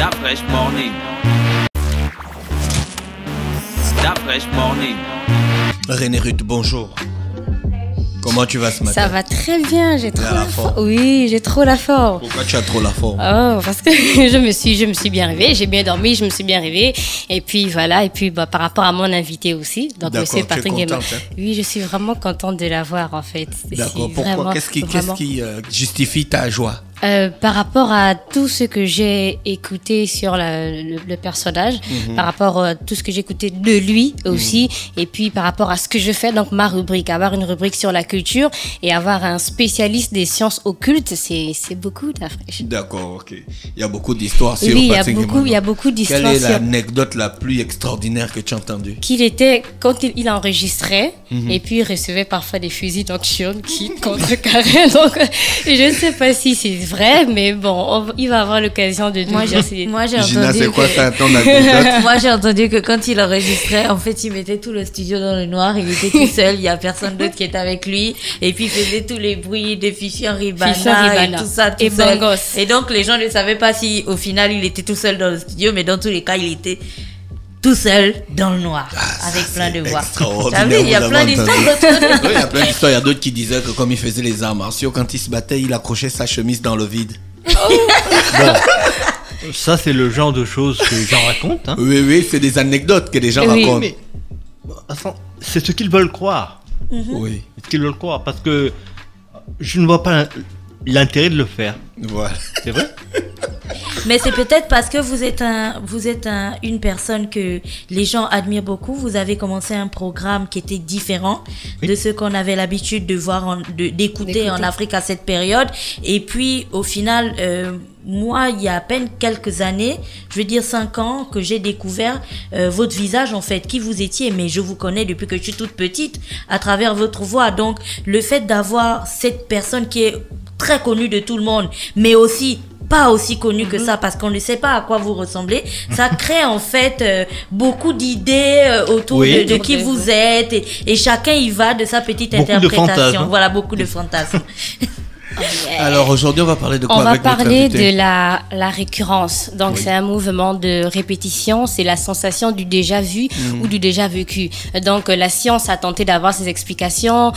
That fresh morning. That fresh morning. René Ruth, bonjour. Comment tu vas ce matin? Ça va très bien, j'ai trop la forme. Oui, j'ai trop la forme. Pourquoi tu as trop la forme? Oh, parce que je me suis bien réveillée, j'ai bien dormi, je me suis bien réveillée. Et puis voilà, et puis par rapport à mon invité aussi. Donc D'accord, Patrick tu es contente, hein? Oui, je suis vraiment contente de l'avoir en fait. D'accord, pourquoi? Qu'est-ce qui justifie ta joie? Par rapport à tout ce que j'ai écouté sur le personnage, par rapport à tout ce que j'ai écouté de lui aussi, et puis par rapport à ce que je fais, donc ma rubrique, avoir une rubrique sur la culture et avoir un spécialiste des sciences occultes, c'est beaucoup la fraîche. D'accord, ok. Il y a beaucoup d'histoires sur Patrick Guémon. Il y a beaucoup d'histoires. Quelle est l'anecdote la plus extraordinaire que tu as entendue? Qu'il était, quand il enregistrait, et puis il recevait parfois des fusils nocturnes qui contrecarraient. Donc, je ne sais pas si c'est vrai, mais bon, il va avoir l'occasion de nous dire. Moi, j'ai entendu. Gina, c'est quoi ça, ton anecdote? Moi, j'ai entendu que quand il enregistrait, en fait, il mettait tout le studio dans le noir. Il était tout seul. Il y a personne d'autre qui était avec lui. Et puis, il faisait tous les bruits des fichiers Ribana et tout ça, tout seul. Et donc, les gens ne savaient pas si, au final, il était tout seul dans le studio, mais dans tous les cas, il était tout seul dans le noir, avec plein de voix. Il y a plein d'histoires. Oui, il y a plein d'histoires. Il y a d'autres qui disaient que comme il faisait les arts martiaux, quand il se battait, il accrochait sa chemise dans le vide. Bon, ça c'est le genre de choses que les gens racontent. Hein. Oui, c'est des anecdotes que les gens racontent. Mais, c'est ce qu'ils veulent croire. Oui. C'est ce qu'ils veulent croire, parce que je ne vois pas l'intérêt de le faire. Voilà. C'est vrai. Mais c'est peut-être parce que vous êtes une personne que les gens admirent beaucoup. Vous avez commencé un programme qui était différent de ce qu'on avait l'habitude de voir, d'écouter en Afrique à cette période. Et puis, au final, moi, il y a à peine quelques années, je veux dire 5 ans, que j'ai découvert votre visage, en fait, qui vous étiez. Mais je vous connais depuis que je suis toute petite, à travers votre voix. Donc, le fait d'avoir cette personne qui est très connue de tout le monde, mais aussi pas aussi connu que ça, parce qu'on ne sait pas à quoi vous ressemblez, ça crée en fait beaucoup d'idées autour de qui vous êtes, et chacun y va de sa petite interprétation. Voilà, beaucoup de fantasmes. Alors aujourd'hui, on va parler de quoi? On va parler de la récurrence. Donc c'est un mouvement de répétition, c'est la sensation du déjà vu ou du déjà vécu. Donc la science a tenté d'avoir ses explications,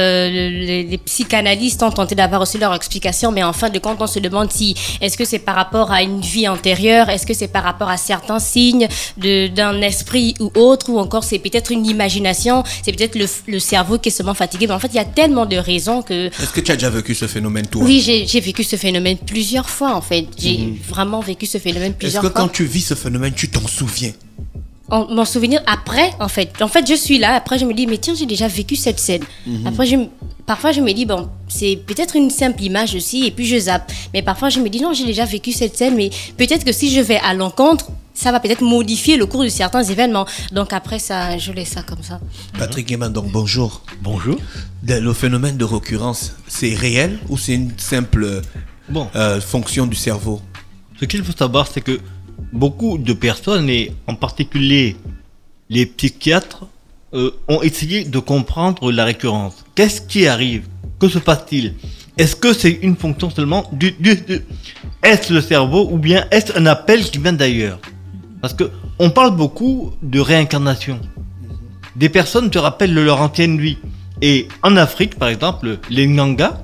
les psychanalystes ont tenté d'avoir aussi leurs explications, mais en fin de compte, on se demande si est-ce que c'est par rapport à une vie antérieure, est-ce que c'est par rapport à certains signes d'un esprit ou autre, ou encore c'est peut-être une imagination, c'est peut-être le cerveau qui est seulement fatigué. Mais en fait, il y a tellement de raisons que... Est-ce que tu as déjà vécu ce phénomène? Toi? Oui, j'ai vécu ce phénomène plusieurs fois en fait. J'ai vraiment vécu ce phénomène plusieurs fois. Est-ce que quand tu vis ce phénomène, tu t'en souviens? M'en souvenir après en fait. En fait, je suis là, après je me dis mais tiens, j'ai déjà vécu cette scène. Après parfois je me dis bon, c'est peut-être une simple image aussi, et puis je zappe. Mais parfois je me dis non, j'ai déjà vécu cette scène, mais peut-être que si je vais à l'encontre, ça va peut-être modifier le cours de certains événements. Donc après ça, je laisse ça comme ça. Patrick Guémon, donc bonjour. Bonjour. Le phénomène de récurrence, c'est réel ou c'est une simple fonction du cerveau? Ce qu'il faut savoir, c'est que beaucoup de personnes, et en particulier les psychiatres, ont essayé de comprendre la récurrence. Qu'est-ce qui arrive? Que se passe-t-il? Est-ce que c'est une fonction seulement est-ce le cerveau, ou bien est-ce un appel qui vient d'ailleurs? Parce que on parle beaucoup de réincarnation. Des personnes te rappellent leur ancienne vie. Et en Afrique, par exemple, les Nganga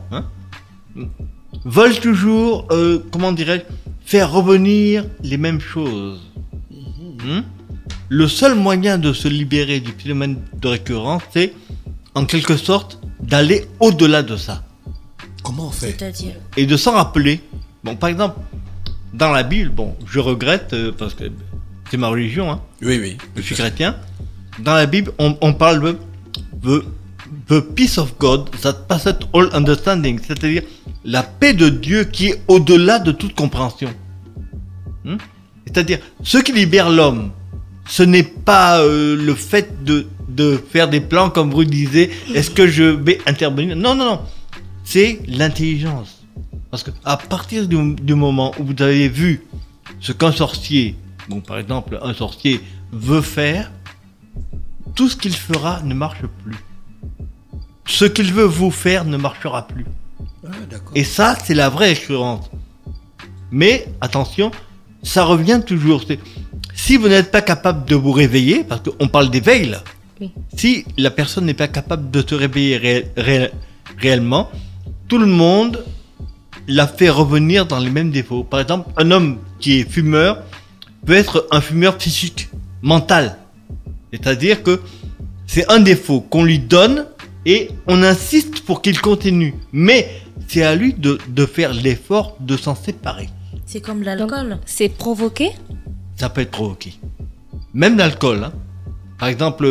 veulent toujours, comment dirais-je, faire revenir les mêmes choses. Le seul moyen de se libérer du phénomène de récurrence, c'est, en quelque sorte, d'aller au-delà de ça. Comment on fait? C'est-à-dire? Et de s'en rappeler. Bon, par exemple, dans la Bible, bon, je regrette, parce que c'est ma religion, hein. Oui. Je suis chrétien. Dans la Bible, on parle de the peace of God that passeth all understanding, c'est-à-dire la paix de Dieu qui est au-delà de toute compréhension. C'est-à-dire, ce qui libère l'homme, ce n'est pas le fait de faire des plans, comme vous disiez, est-ce que je vais intervenir? Non. C'est l'intelligence. Parce que à partir du moment où vous avez vu ce qu'un sorcier, bon, par exemple, un sorcier veut faire, tout ce qu'il fera ne marche plus. Ce qu'il veut vous faire ne marchera plus. Et ça, c'est la vraie assurance. Mais attention, ça revient toujours. Si vous n'êtes pas capable de vous réveiller, parce qu'on parle d'éveil là, Oui. si la personne n'est pas capable de se réveiller réellement, tout le monde la fait revenir dans les mêmes défauts. Par exemple, un homme qui est fumeur peut être un fumeur psychique, mental. C'est-à-dire que c'est un défaut qu'on lui donne et on insiste pour qu'il continue. Mais c'est à lui de faire l'effort de s'en séparer. C'est comme Donc, l'alcool. c'est provoqué. Ça peut être provoqué. Même l'alcool. Hein. Par exemple,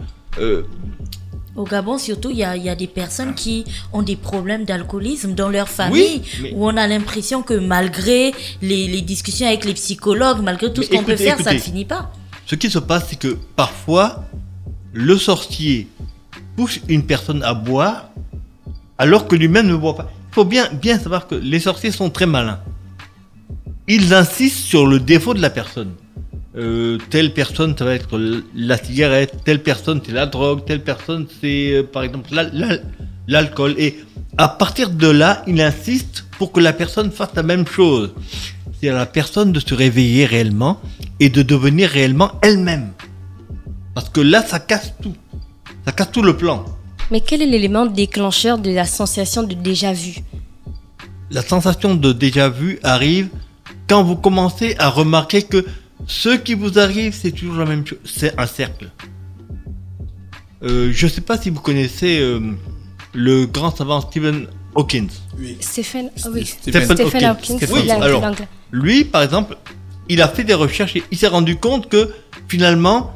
Au Gabon, surtout, il y a des personnes qui ont des problèmes d'alcoolisme dans leur famille, mais- où on a l'impression que malgré les discussions avec les psychologues, malgré tout Mais ce qu'on peut écoutez, faire, ça ne écoutez. finit pas. ce qui se passe, c'est que parfois, le sorcier pousse une personne à boire alors que lui-même ne boit pas. Il faut bien savoir que les sorciers sont très malins. Ils insistent sur le défaut de la personne. Telle personne, ça va être la cigarette, telle personne, c'est la drogue, telle personne, c'est par exemple l'alcool. Et à partir de là, il insiste pour que la personne fasse la même chose. C'est à la personne de se réveiller réellement et de devenir réellement elle-même. Parce que là, ça casse tout. Ça casse tout le plan. Mais quel est l'élément déclencheur de la sensation de déjà-vu? La sensation de déjà-vu arrive quand vous commencez à remarquer que ce qui vous arrive, c'est toujours la même chose. C'est un cercle. Je ne sais pas si vous connaissez le grand savant Stephen Hawking. Oui. Stephen, ah oui. Stephen Stephen Hawking. Hawking, Oui, c'est alors, l'anglais. lui, par exemple, il a fait des recherches et il s'est rendu compte que finalement,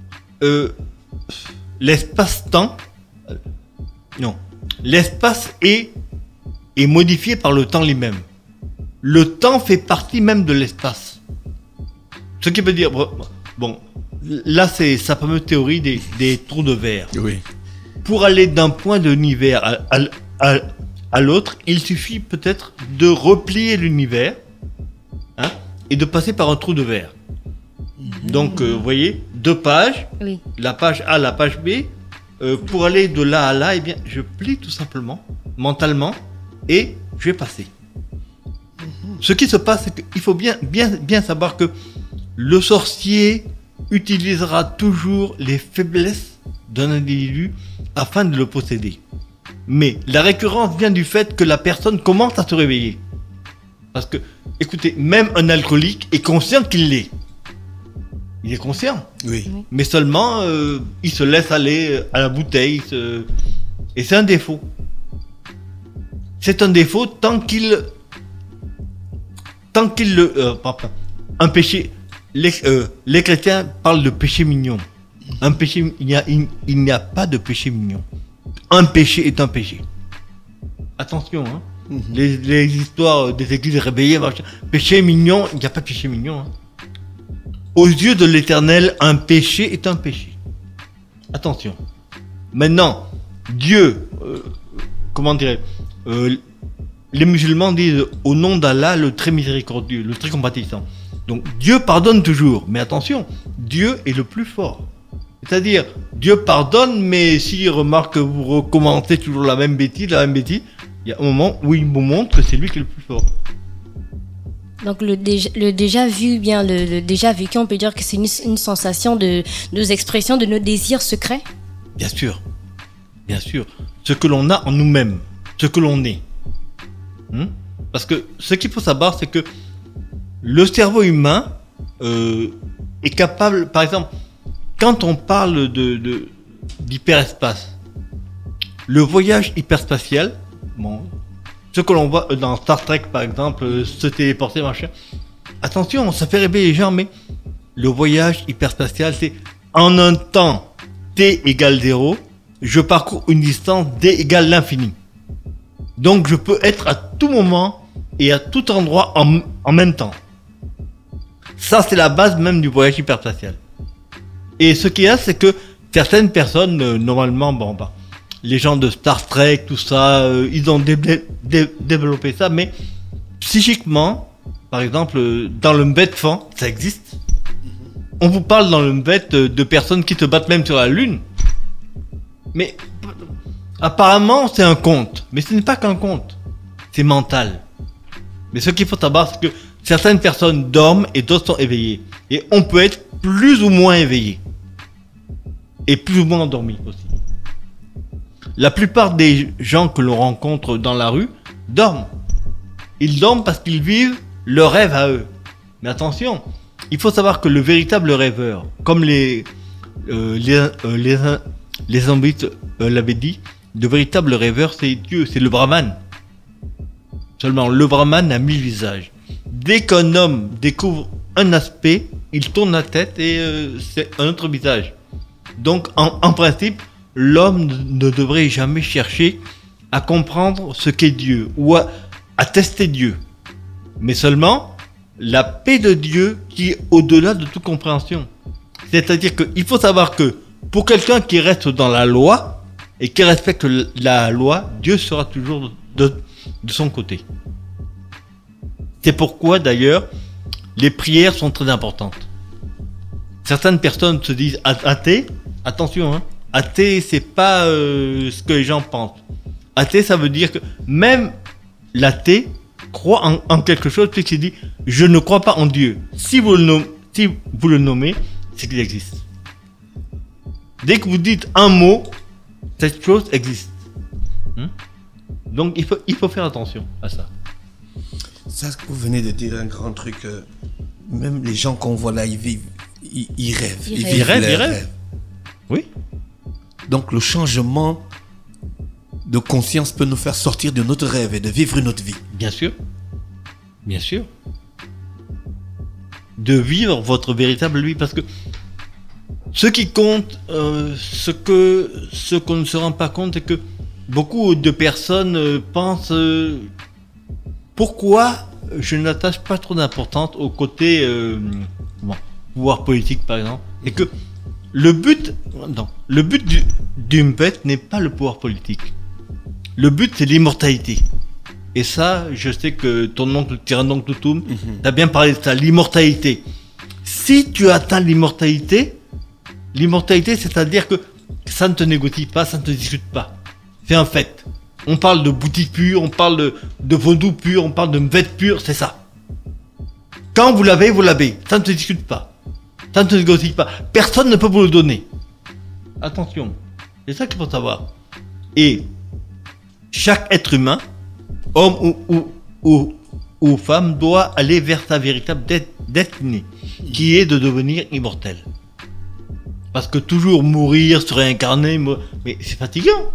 l'espace-temps, l'espace est modifié par le temps lui-même. Le temps fait partie même de l'espace. Ce qui veut dire, bon, là c'est sa fameuse théorie des trous de verre. Oui. Pour aller d'un point de l'univers à l'autre, il suffit peut-être de replier l'univers, hein, et de passer par un trou de verre. Donc, vous voyez, 2 pages, Oui. la page A, la page B. Pour aller de là à là, eh bien, je plie tout simplement, mentalement, et je vais passer. Ce qui se passe, c'est qu'il faut bien savoir que le sorcier utilisera toujours les faiblesses d'un individu afin de le posséder. Mais la récurrence vient du fait que la personne commence à se réveiller. Parce que, écoutez, même un alcoolique est conscient qu'il l'est. Il est conscient. Oui. Mais seulement, il se laisse aller à la bouteille. Et c'est un défaut. C'est un défaut tant qu'il un péché. Les chrétiens parlent de péché mignon. Un péché, il n'y a pas de péché mignon. Un péché est un péché. Attention, hein. Les histoires des églises réveillées, péché mignon, il n'y a pas de péché mignon. Hein. Aux yeux de l'Éternel, un péché est un péché. Attention. Maintenant, Dieu, comment dirais les musulmans disent au nom d'Allah, le très miséricordieux, le très compatissant. Donc Dieu pardonne toujours, mais attention, Dieu est le plus fort. C'est-à-dire, Dieu pardonne, mais s'il remarque que vous recommencez toujours la même bêtise, il y a un moment où il vous montre que c'est lui qui est le plus fort. Donc le déjà vu, bien le déjà vécu, on peut dire que c'est une sensation de nos expressions, de nos désirs secrets. Bien sûr. Ce que l'on a en nous-mêmes, ce que l'on est. Parce que ce qu'il faut savoir, c'est que le cerveau humain est capable, par exemple, quand on parle d'hyperespace, le voyage hyperspatial, bon, ce que l'on voit dans Star Trek par exemple, se téléporter, machin, attention, ça fait rêver les gens, mais le voyage hyperspatial, c'est en un temps t égale 0, je parcours une distance d égale l'infini. Donc je peux être à tout moment et à tout endroit en même temps. Ça, c'est la base même du voyage hyperspatial. Et ce qu'il y a, c'est que certaines personnes, normalement, les gens de Star Trek, tout ça, ils ont développé ça, mais psychiquement, par exemple, dans le Mbet-Fan, ça existe. On vous parle dans le Mbet de personnes qui se battent même sur la Lune. Mais apparemment, c'est un conte. Mais ce n'est pas qu'un conte. C'est mental. Mais ce qu'il faut savoir, c'est que certaines personnes dorment et d'autres sont éveillées. Et on peut être plus ou moins éveillé. Et plus ou moins endormi aussi. La plupart des gens que l'on rencontre dans la rue dorment. Ils dorment parce qu'ils vivent leur rêve à eux. Mais attention, il faut savoir que le véritable rêveur, comme les Ambites l'avaient dit, le véritable rêveur c'est Dieu, c'est le Brahman. Seulement, le Brahman a 1000 visages. Dès qu'un homme découvre un aspect, il tourne la tête et c'est un autre visage. Donc, en principe, l'homme ne devrait jamais chercher à comprendre ce qu'est Dieu ou à tester Dieu. Mais seulement, la paix de Dieu qui est au-delà de toute compréhension. C'est-à-dire qu'il faut savoir que pour quelqu'un qui reste dans la loi et qui respecte la loi, Dieu sera toujours de son côté. C'est pourquoi d'ailleurs les prières sont très importantes. Certaines personnes se disent athées. Attention, hein, athée c'est pas ce que les gens pensent. Athée ça veut dire que même l'athée croit en quelque chose puisqu'il dit je ne crois pas en Dieu. Si vous le nommez, c'est qu'il existe. Dès que vous dites un mot, cette chose existe. Donc il faut faire attention à ça. Ça, ce que vous venez de dire, un grand truc. Même les gens qu'on voit là, ils vivent, ils rêvent. Ils rêvent. Oui. Donc le changement de conscience peut nous faire sortir de notre rêve et de vivre une autre vie. Bien sûr. Bien sûr. De vivre votre véritable vie, parce que ce qui compte, ce qu'on ne se rend pas compte, c'est que beaucoup de personnes pensent pourquoi je n'attache pas trop d'importance au côté pouvoir politique par exemple, et que le but d'une bête n'est pas le pouvoir politique. Le but c'est l'immortalité. Et ça, je sais que ton oncle Tyrannon Toutoum t'as bien parlé de ça, l'immortalité. Si tu atteins l'immortalité, c'est-à-dire que ça ne te négocie pas, ça ne te discute pas. C'est un fait. On parle de boutique pure, on parle de vaudou pur, on parle de bête pure, c'est ça. Quand vous l'avez, vous l'avez. Ça ne se discute pas. Ça ne se négocie pas. Personne ne peut vous le donner. Attention. C'est ça qu'il faut savoir. Et chaque être humain, homme ou femme, doit aller vers sa véritable destinée, qui est de devenir immortel. Parce que toujours mourir, se réincarner, mais c'est fatigant.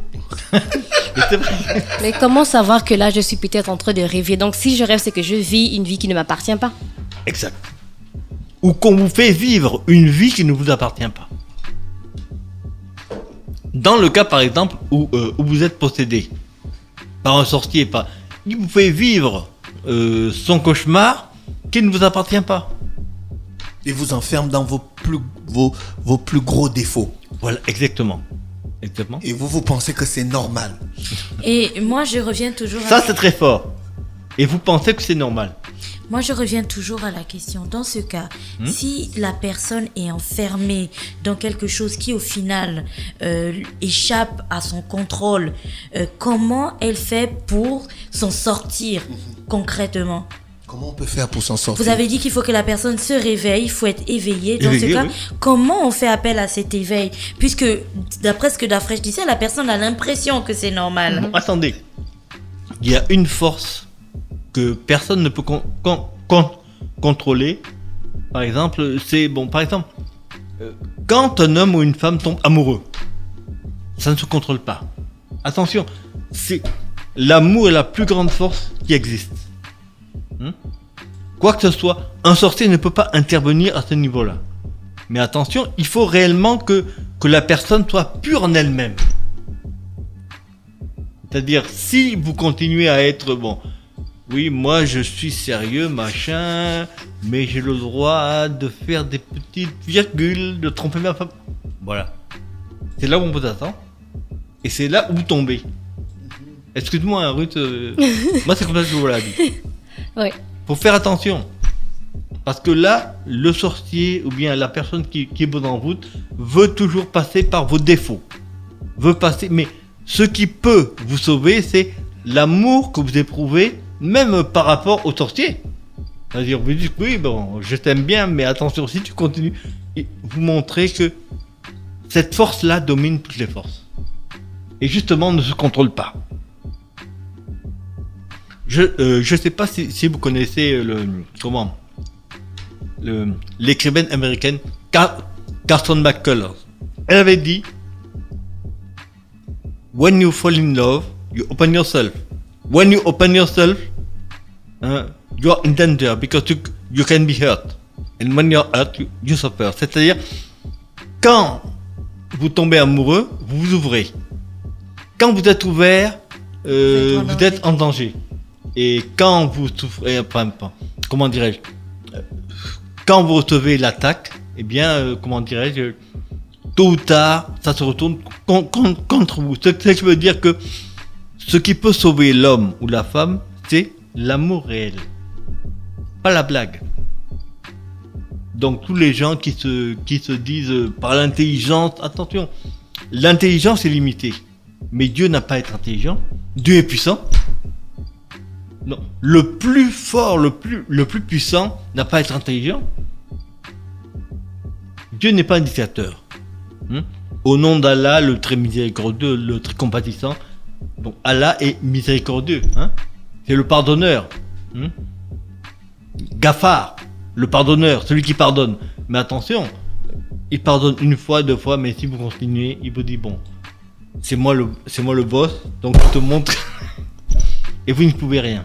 Mais comment savoir que là je suis peut-être en train de rêver? Donc si je rêve, c'est que je vis une vie qui ne m'appartient pas. Exact. Ou qu'on vous fait vivre une vie qui ne vous appartient pas. Dans le cas par exemple où vous êtes possédé par un sorcier, il vous fait vivre son cauchemar qui ne vous appartient pas. Et vous enferme dans vos plus gros défauts. Voilà, exactement. Exactement. Et vous pensez que c'est normal. Et moi, je reviens toujours Ça, c'est très fort. Et vous pensez que c'est normal. Moi, je reviens toujours à la question. Dans ce cas, si la personne est enfermée dans quelque chose qui, au final, échappe à son contrôle, comment elle fait pour s'en sortir concrètement? Comment on peut faire pour s'en sortir? Vous avez dit qu'il faut que la personne se réveille, il faut être éveillé. Dans ce cas, oui. Comment on fait appel à cet éveil? Puisque, d'après ce que Dafresh disait, la personne a l'impression que c'est normal. Attendez. Il y a une force que personne ne peut contrôler. Par exemple, quand un homme ou une femme tombe amoureux, ça ne se contrôle pas. Attention, l'amour est la plus grande force qui existe. Quoi que ce soit, un sorcier ne peut pas intervenir à ce niveau-là. Mais attention, il faut réellement que la personne soit pure en elle-même. C'est-à-dire, si vous continuez à être, oui, moi je suis sérieux, machin, mais j'ai le droit de faire des petites virgules, de tromper ma femme. Voilà. C'est là où on vous attend. Et c'est là où vous tombez. Excuse-moi, hein, Ruth. Moi, c'est comme ça que je vous l'ai dit. Oui. Faut faire attention. Parce que là, le sorcier ou bien la personne qui est bonne en route veut toujours passer par vos défauts. Mais ce qui peut vous sauver, c'est l'amour que vous éprouvez même par rapport au sorcier. C'est-à-dire, vous dites, oui, bon, je t'aime bien, mais attention, si tu continues, et vous montrez que cette force-là domine toutes les forces. Et justement, ne se contrôle pas. Je sais pas si vous connaissez l'écrivaine américaine Carson McCullers. Elle avait dit, when you fall in love, you open yourself. When you open yourself, you are in danger because you can be hurt. And when you're hurt, you suffer. C'est-à-dire, quand vous tombez amoureux, vous vous ouvrez. Quand vous êtes ouvert, vous êtes en danger. Et quand vous souffrez, comment dirais-je, quand vous recevez l'attaque, eh bien, comment dirais-je, tôt ou tard, ça se retourne contre vous. Ce qui veut dire que ce qui peut sauver l'homme ou la femme, c'est l'amour réel, pas la blague. Donc tous les gens qui se disent par l'intelligence, attention, l'intelligence est limitée, mais Dieu n'a pas à être intelligent. Dieu est puissant. Non, le plus fort, le plus puissant n'a pas à être intelligent. Dieu n'est pas un dictateur. Au nom d'Allah, le très miséricordieux, le très compatissant. Donc Allah est miséricordieux. C'est le pardonneur. Ghaffar, le pardonneur, celui qui pardonne. Mais attention, il pardonne une fois, 2 fois, mais si vous continuez, il vous dit bon, c'est moi le boss, donc je te montre. Et vous ne pouvez rien.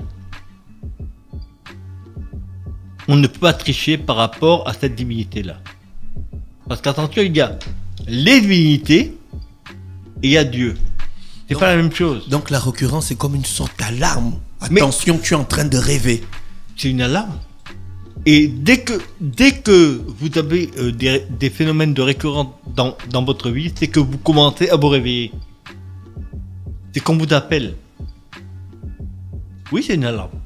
On ne peut pas tricher par rapport à cette divinité-là. Parce qu'attention, il y a les divinités et il y a Dieu. C'est pas la même chose. Donc la récurrence est comme une sorte d'alarme. Attention, tu es en train de rêver. C'est une alarme. Et dès que vous avez des phénomènes de récurrence dans votre vie, c'est que vous commencez à vous réveiller. C'est qu'on vous appelle. Oui, c'est une alarme.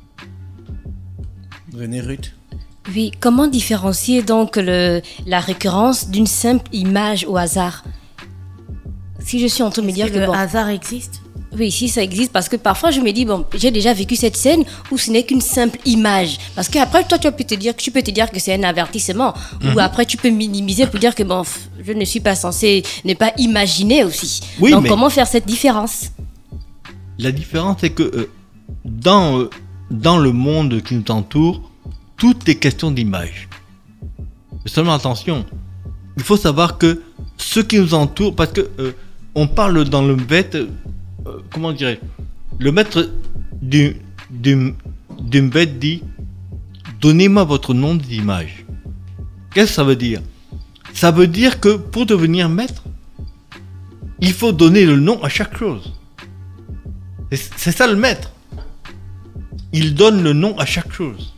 René Ruth. Oui, comment différencier donc la récurrence d'une simple image au hasard? Si je suis en train de me dire que le hasard existe? Oui, si ça existe, parce que parfois je me dis, bon, j'ai déjà vécu cette scène où ce n'est qu'une simple image. Parce qu'après, toi, tu peux te dire que c'est un avertissement. Ou après, tu peux minimiser pour dire que, bon, je ne suis pas censé ne pas imaginer aussi. Oui, donc, mais comment faire cette différence? La différence, c'est que dans le monde qui nous entoure, tout est question d'image. Seulement attention, il faut savoir que ce qui nous entoure, parce que on parle dans le bête, comment dirais-je, le maître d'une bête dit, donnez-moi votre nom d'image. Qu'est-ce que ça veut dire? Ça veut dire que pour devenir maître, il faut donner le nom à chaque chose. C'est ça le maître. Il donne le nom à chaque chose.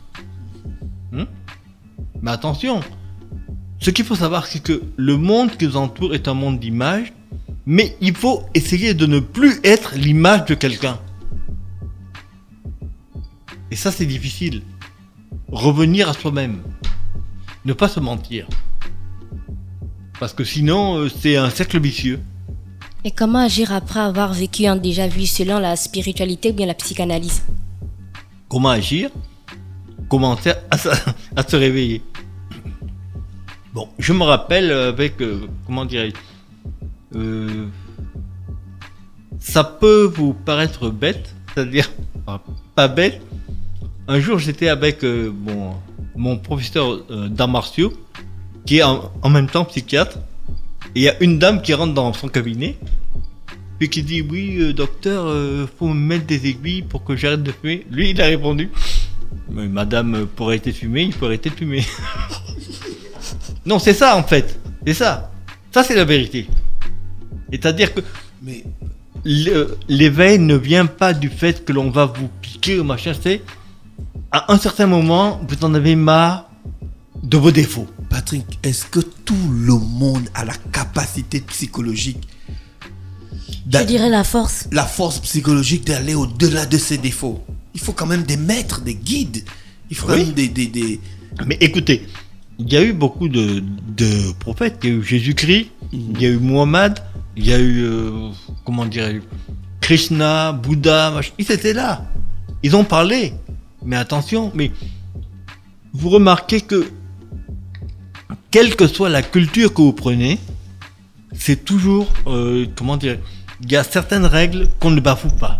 Mais attention, ce qu'il faut savoir, c'est que le monde qui nous entoure est un monde d'images, mais il faut essayer de ne plus être l'image de quelqu'un. Et ça, c'est difficile. Revenir à soi-même. Ne pas se mentir. Parce que sinon, c'est un cercle vicieux. Et comment agir après avoir vécu un déjà-vu selon la spiritualité ou bien la psychanalyse? Comment agir? Commencer à se réveiller. Bon, je me rappelle avec, comment dirais-je, ça peut vous paraître bête, c'est-à-dire pas bête. Un jour, j'étais avec mon professeur d'arts martiaux, qui est en même temps psychiatre, et il y a une dame qui rentre dans son cabinet, puis qui dit, oui, docteur, faut me mettre des aiguilles pour que j'arrête de fumer. Lui, il a répondu, mais madame, pour arrêter de fumer, il faut arrêter de fumer. Non, c'est ça en fait, c'est ça. Ça, c'est la vérité. C'est-à-dire que l'éveil ne vient pas du fait que l'on va vous piquer ou machin, c'est à un certain moment, vous en avez marre de vos défauts. Patrick, est-ce que tout le monde a la capacité psychologique? Je dirais la force. La force psychologique d'aller au-delà de ses défauts. Il faut quand même des maîtres, des guides. Il faut quand même des... Mais écoutez, il y a eu beaucoup de prophètes. Il y a eu Jésus-Christ, il y a eu Mohammed, il y a eu, comment dirais-je, Krishna, Bouddha, machin. Ils étaient là. Ils ont parlé. Mais attention, mais vous remarquez que quelle que soit la culture que vous prenez, c'est toujours, comment dire, il y a certaines règles qu'on ne bafoue pas.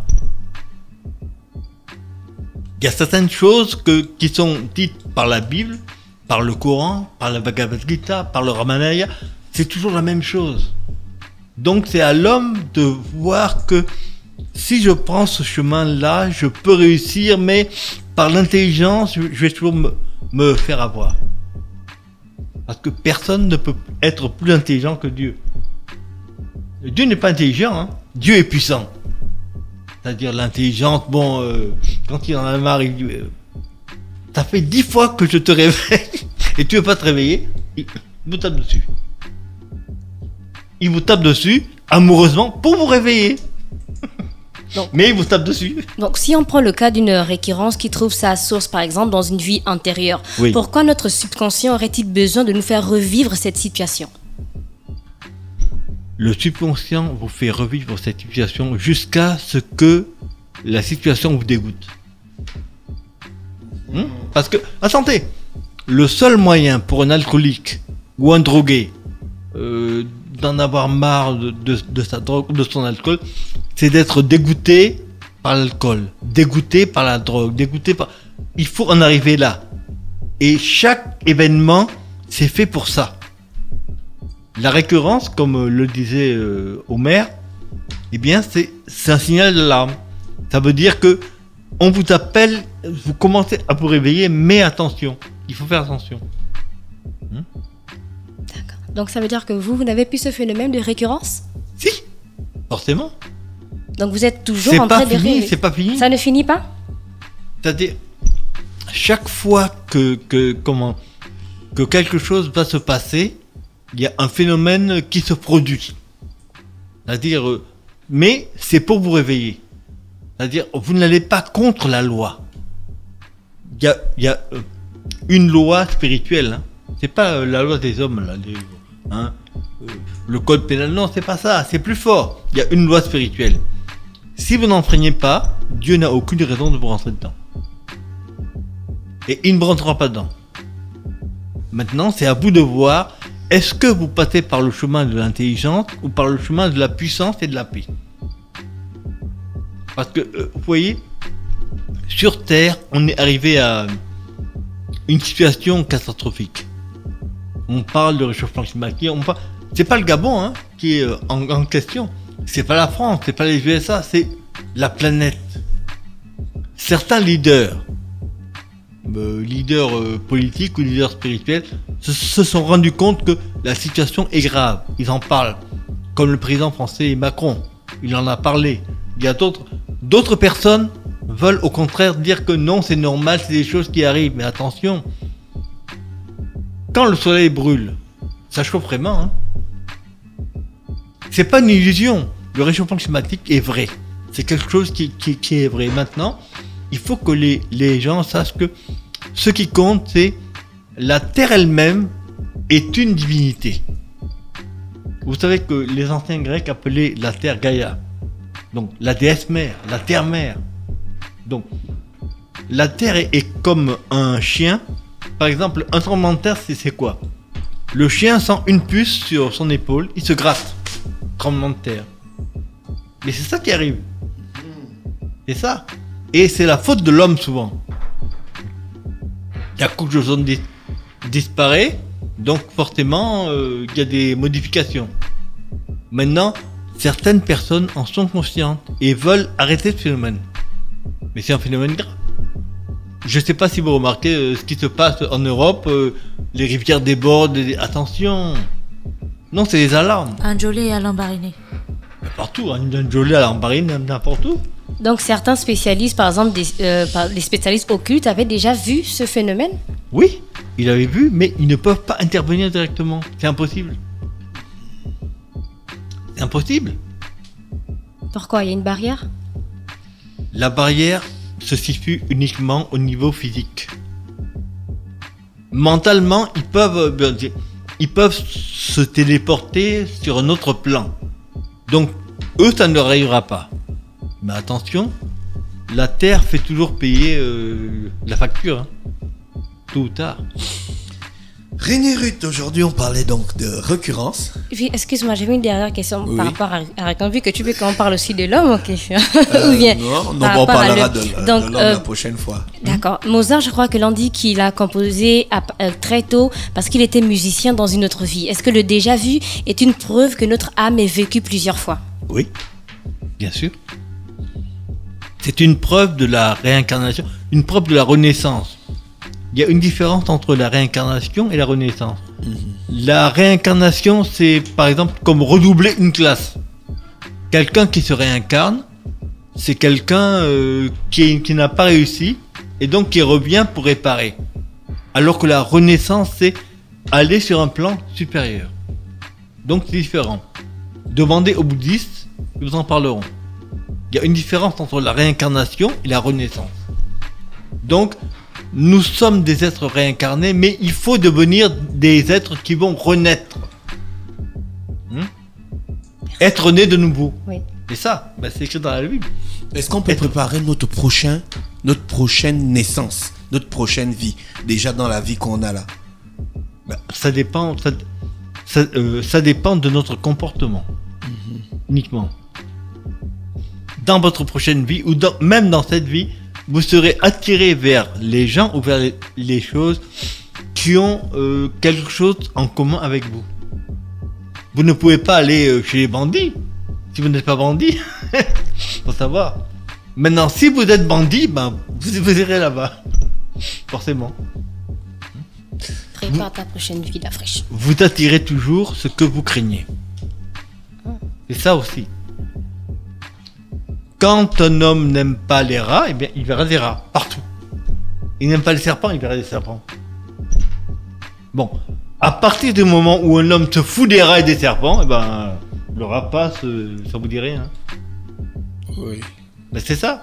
Il y a certaines choses qui sont dites par la Bible, par le Coran, par la Bhagavad Gita, par le Ramayana, c'est toujours la même chose. Donc c'est à l'homme de voir que si je prends ce chemin-là, je peux réussir, mais par l'intelligence, je vais toujours me faire avoir. Parce que personne ne peut être plus intelligent que Dieu. Dieu n'est pas intelligent, hein. Dieu est puissant. C'est-à-dire l'intelligence, quand il en a marre, il dit ça fait 10 fois que je te réveille et tu veux pas te réveiller, il vous tape dessus. Il vous tape dessus, amoureusement, pour vous réveiller. Donc, mais il vous tape dessus. Donc, si on prend le cas d'une récurrence qui trouve sa source, par exemple, dans une vie antérieure, oui. Pourquoi notre subconscient aurait-il besoin de nous faire revivre cette situation? Le subconscient vous fait revivre cette situation jusqu'à ce que la situation vous dégoûte. Parce que, attendez, le seul moyen pour un alcoolique ou un drogué d'en avoir marre de sa drogue, de son alcool, c'est d'être dégoûté par l'alcool, dégoûté par la drogue, dégoûté par... Il faut en arriver là. Et chaque événement, c'est fait pour ça. La récurrence, comme le disait Homer, eh bien, c'est un signal d'alarme. Ça veut dire que on vous appelle, vous commencez à vous réveiller, mais attention, il faut faire attention. D'accord. Donc ça veut dire que vous n'avez plus ce phénomène de récurrence? Si, forcément. Donc vous êtes toujours en train de rêver. C'est pas fini. Ça ne finit pas? C'est-à-dire, chaque fois que quelque chose va se passer, il y a un phénomène qui se produit. C'est-à-dire, mais c'est pour vous réveiller. C'est-à-dire, vous n'allez pas contre la loi. Il y a une loi spirituelle. Hein. C'est pas la loi des hommes, là, le code pénal. Non, c'est pas ça. C'est plus fort. Il y a une loi spirituelle. Si vous n'enfreignez pas, Dieu n'a aucune raison de vous rentrer dedans. Et il ne vous rentrera pas dedans. Maintenant, c'est à vous de voir, est-ce que vous passez par le chemin de l'intelligence ou par le chemin de la puissance et de la paix? Parce que, vous voyez, sur Terre, on est arrivé à une situation catastrophique. On parle de réchauffement climatique, c'est pas le Gabon hein, qui est en question. C'est pas la France, c'est pas les USA, c'est la planète. Certains leaders politiques ou leaders spirituels se sont rendus compte que la situation est grave. Ils en parlent. Comme le président français Macron, il en a parlé. Il y a d'autres personnes veulent au contraire dire que non, c'est normal, c'est des choses qui arrivent. Mais attention, quand le soleil brûle, ça chauffe vraiment. Hein. C'est pas une illusion. Le réchauffement climatique est vrai. C'est quelque chose qui est vrai. Maintenant, il faut que les gens sachent que ce qui compte, c'est la Terre elle-même est une divinité. Vous savez que les anciens Grecs appelaient la Terre Gaïa. Donc la déesse mère, la terre mère. Donc la terre est comme un chien. Par exemple, un tremblement de terre, c'est quoi? Le chien sent une puce sur son épaule, il se gratte. Tremblement de terre. Mais c'est ça qui arrive. C'est ça. Et c'est la faute de l'homme souvent. La couche d'ozone disparaît, donc forcément, il y a des modifications. Maintenant, certaines personnes en sont conscientes et veulent arrêter ce phénomène. Mais c'est un phénomène grave. Je ne sais pas si vous remarquez ce qui se passe en Europe, les rivières débordent, attention. Non, c'est des alarmes. Un Jolie et à Lambaréné. Partout, un Jolie à Lambaréné, n'importe où. Donc certains spécialistes, par exemple les spécialistes occultes, avaient déjà vu ce phénomène? Oui, ils l'avaient vu, mais ils ne peuvent pas intervenir directement. C'est impossible. C'est impossible. Pourquoi? Il y a une barrière? La barrière se situe uniquement au niveau physique. Mentalement, ils peuvent se téléporter sur un autre plan. Donc, eux, ça ne leur arrivera pas. Mais attention, la terre fait toujours payer la facture, hein, tôt ou tard. René Ruth, aujourd'hui on parlait donc de récurrence. Oui, excuse-moi, j'avais une dernière question Oui. par rapport à récurrence, vu que tu veux qu'on parle aussi de l'homme, ok. Ou bien, Non, par on rapport à parlera l'homme. de Donc, l'homme la prochaine fois. D'accord. Mozart, je crois que l'on dit qu'il a composé très tôt parce qu'il était musicien dans une autre vie. Est-ce que le déjà vu est une preuve que notre âme est vécue plusieurs fois? Oui, bien sûr. C'est une preuve de la réincarnation, une preuve de la renaissance. Il y a une différence entre la réincarnation et la renaissance. La réincarnation, c'est par exemple comme redoubler une classe. Quelqu'un qui se réincarne, c'est quelqu'un qui n'a pas réussi et donc qui revient pour réparer. Alors que la renaissance, c'est aller sur un plan supérieur. Donc c'est différent. Demandez aux bouddhistes, ils vous en parleront. Il y a une différence entre la réincarnation et la renaissance. Donc, nous sommes des êtres réincarnés, mais il faut devenir des êtres qui vont renaître. Être né de nouveau. Oui. Et ça, c'est écrit dans la Bible. Est-ce qu'on peut préparer notre prochaine naissance, notre prochaine vie, déjà dans la vie qu'on a là? Ça dépend, ça dépend de notre comportement. Uniquement. Dans votre prochaine vie, ou même dans cette vie, vous serez attiré vers les gens ou vers les choses qui ont quelque chose en commun avec vous. Vous ne pouvez pas aller chez les bandits si vous n'êtes pas bandit. Faut savoir. Maintenant, si vous êtes bandit, vous irez là-bas. Forcément. Prépare ta prochaine vie, la fraîche. Vous attirez toujours ce que vous craignez. C'est ça aussi. Quand un homme n'aime pas les rats, eh bien, il verra des rats partout. Il n'aime pas les serpents, il verra des serpents. Bon, à partir du moment où un homme se fout des rats et des serpents, eh ben, le rat passe, ça vous dit rien. Oui. C'est ça.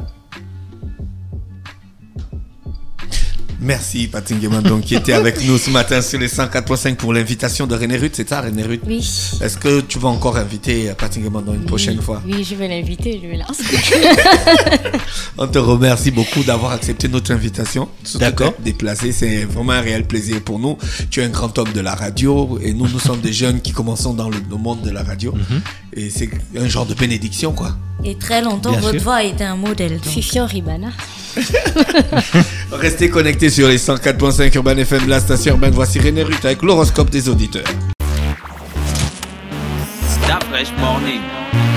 Merci Patingueman, donc qui était avec nous ce matin sur les 104.5 pour l'invitation de René Ruth, c'est ça René Ruth? Oui. Une que tu vas encore inviter Patingueman dans une prochaine fois? Oui, je vais l'inviter, je vais lancer. On te remercie beaucoup d'avoir accepté notre invitation. D'accord. Déplacé, c'est vraiment un réel plaisir pour nous. Tu es un grand homme de la radio et nous sommes des jeunes qui commençons dans le monde de la radio. Et c'est un genre de bénédiction, quoi. Et très longtemps, Bien votre sûr. voix était un modèle. donc. Fifion Ribana. Restez connectés sur les 104.5 Urban FM, la station urbaine. Voici René Ruth avec l'horoscope des auditeurs. Stop Fresh Morning.